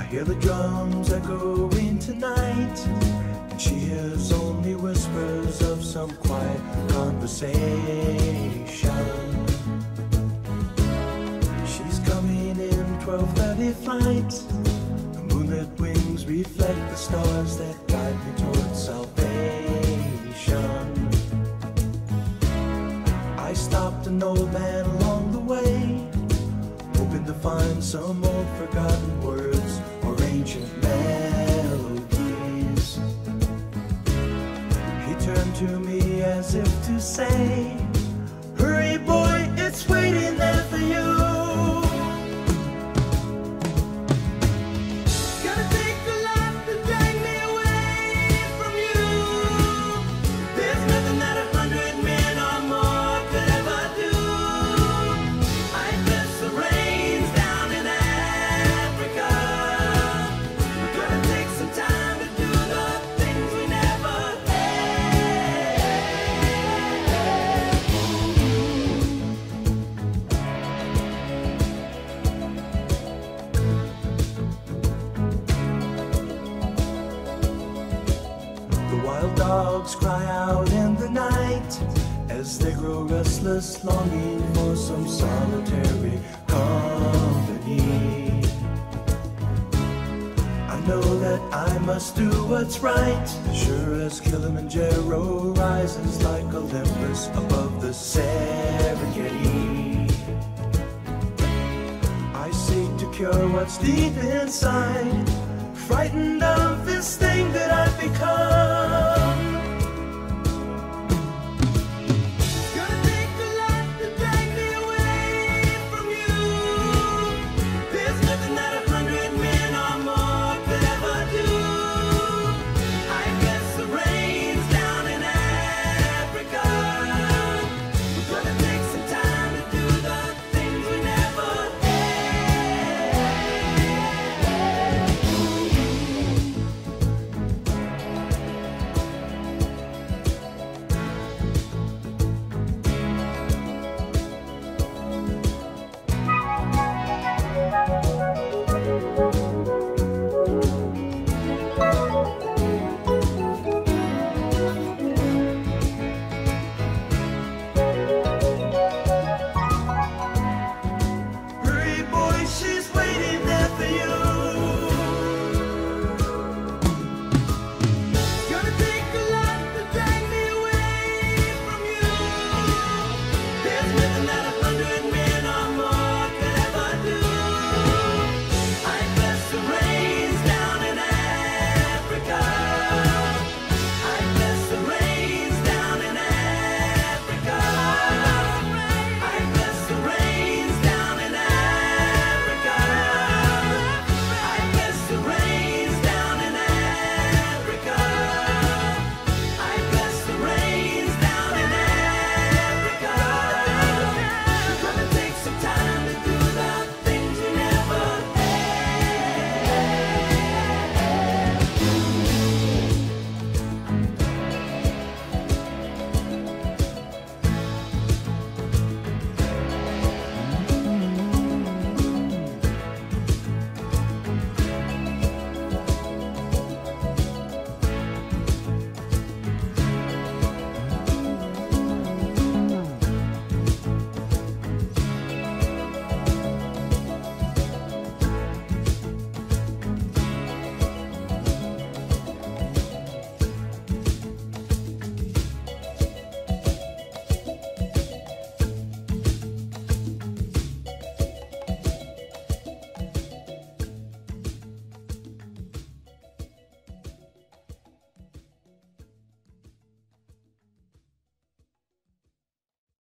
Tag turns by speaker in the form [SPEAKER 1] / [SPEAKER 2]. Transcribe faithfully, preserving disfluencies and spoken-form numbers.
[SPEAKER 1] hear the drums echoing tonight, and she hears only whispers of some quiet conversation. She's coming in twelve thirty flight. The moonlit wings reflect the stars that guide me towards salvation. I stopped an old man along the way, hoping to find some old forgotten words or ancient melodies. He turned to me as if to say, hurry boy, it's waiting there for you. Dogs cry out in the night as they grow restless, longing for some solitary company. I know that I must do what's right, sure as Kilimanjaro rises like Olympus above the Serengeti. I seek to cure what's deep inside, frightened of this thing that I've become.